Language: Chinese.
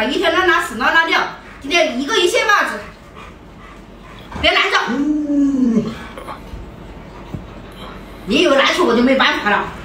了，一天拿屎拿尿，今天一个一线袜子，别拦着。你有难处我就没办法了。